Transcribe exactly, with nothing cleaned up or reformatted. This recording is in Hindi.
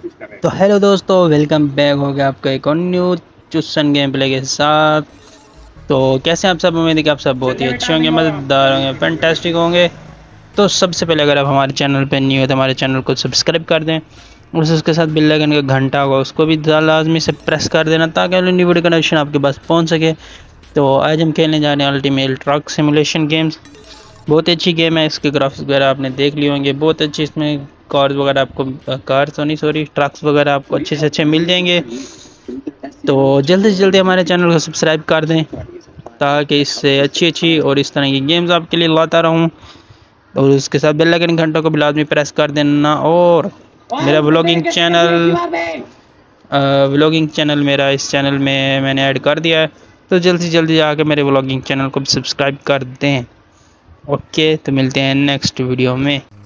तो हेलो दोस्तों, वेलकम बैक हो गया आपका एक और न्यू चुस्सन गेम प्ले के साथ। तो कैसे हैं आप सब? उम्मीद है कि आप सब बहुत ही अच्छे होंगे, मज़ेदार होंगे, फैंटास्टिक होंगे। तो सबसे पहले अगर आप हमारे चैनल पर न्यू है तो हमारे चैनल को सब्सक्राइब कर दें और उसके साथ बेल आइकन का घंटा होगा उसको भी लाजमी से प्रेस कर देना ताकि न्यू वीडियो का नोटिफिकेशन आपके पास पहुँच सके। तो आज हम खेलने जा रहे हैं अल्टीमेट ट्रक सिमुलेशन गेम्स। बहुत अच्छी गेम है, इसके ग्राफिक्स वगैरह आपने देख लिए होंगे, बहुत अच्छी। इसमें कार्स वगैरह आपको कार तो नहीं सॉरी ट्रक्स वगैरह आपको अच्छे से अच्छे मिल जाएंगे। तो जल्दी से जल्दी हमारे चैनल को सब्सक्राइब कर दें ताकि इससे अच्छी अच्छी और इस तरह की गेम्स आपके लिए लाता रहूं। और उसके साथ बेल आइकन घंटों को भी लाजमी प्रेस कर देना। और मेरा व्लॉगिंग चैनल व्लॉगिंग चैनल मेरा इस चैनल में मैंने ऐड कर दिया है, तो जल्दी से जल्दी आके मेरे व्लॉगिंग चैनल को भी सब्सक्राइब कर दें। ओके, तो मिलते हैं नेक्स्ट वीडियो में।